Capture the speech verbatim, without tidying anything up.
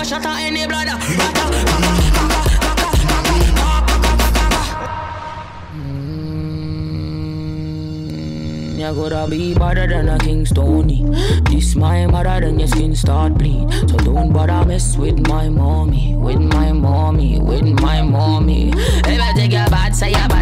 shut out any blood. You gotta be better than a King Stony. This my mother, then your skin start bleed. So don't bother mess with my mommy, with my mommy, with my mommy. If I take your bad, say your bad.